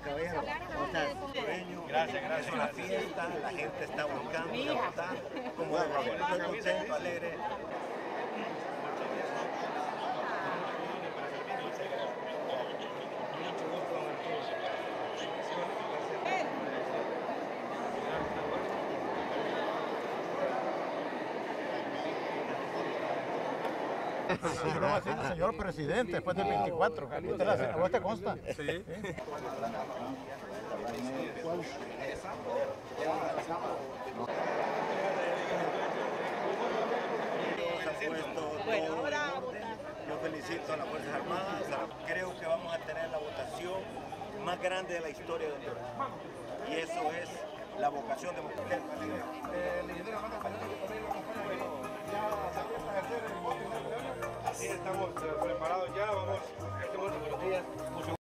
caballero. ¿Cómo estás? Gracias. Es una fiesta, la gente está buscando ir a votar. Como estoy contento, alegre. Señor presidente, después del 24, ¿a vos te consta? Sí. Yo felicito a las Fuerzas Armadas, creo que vamos a tener la votación más grande de la historia de Honduras. Y eso es la vocación democrática. Así estamos preparados ya, vamos a este momento, buenos días.